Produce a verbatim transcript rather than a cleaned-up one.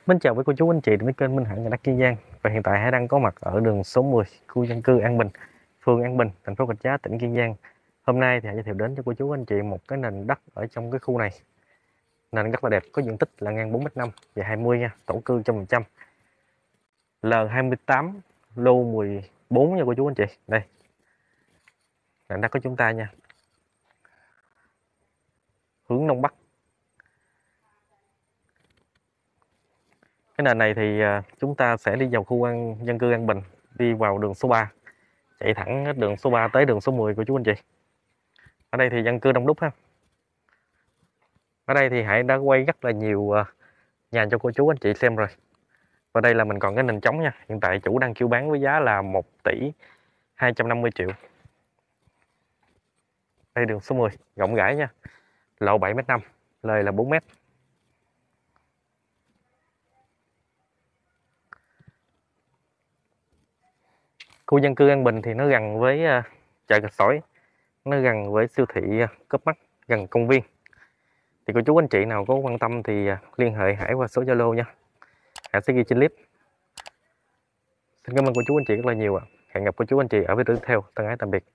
Mến chào với cô chú anh chị đến với kênh Minh Hạnh nhà đất Kiên Giang. Và hiện tại Hải đang có mặt ở đường số mười, khu dân cư An Bình, phường An Bình, thành phố Rạch Giá, tỉnh Kiên Giang. Hôm nay thì Hải giới thiệu đến cho cô chú anh chị một cái nền đất ở trong cái khu này. Nền rất là đẹp, có diện tích là ngang bốn mét năm, dài hai mươi nha, thổ cư một trăm phần trăm. L hai mươi tám, lô mười bốn nha cô chú anh chị. Đây. Nền đất của chúng ta nha. Hướng đông bắc. Cái nền này thì chúng ta sẽ đi vào khu an, dân cư An Bình, đi vào đường số ba, chạy thẳng hết đường số ba tới đường số mười của chú anh chị. Ở đây thì dân cư đông đúc ha. Ở đây thì Hải đã quay rất là nhiều nhà cho cô chú anh chị xem rồi. Và đây là mình còn cái nền trống nha. Hiện tại chủ đang kêu bán với giá là một tỷ hai trăm năm mươi triệu. Đây đường số mười, rộng rãi nha. Lộ bảy mét năm, lời là bốn mét. Khu dân cư An Bình thì nó gần với chợ Gạch Sỏi, nó gần với siêu thị Cóp Mắc, gần công viên. Thì cô chú anh chị nào có quan tâm thì liên hệ Hải qua số Zalo nha. Hải sẽ ghi trên clip. Xin cảm ơn cô chú anh chị rất là nhiều ạ. Hẹn gặp cô chú anh chị ở video tiếp theo. Thân ái tạm biệt.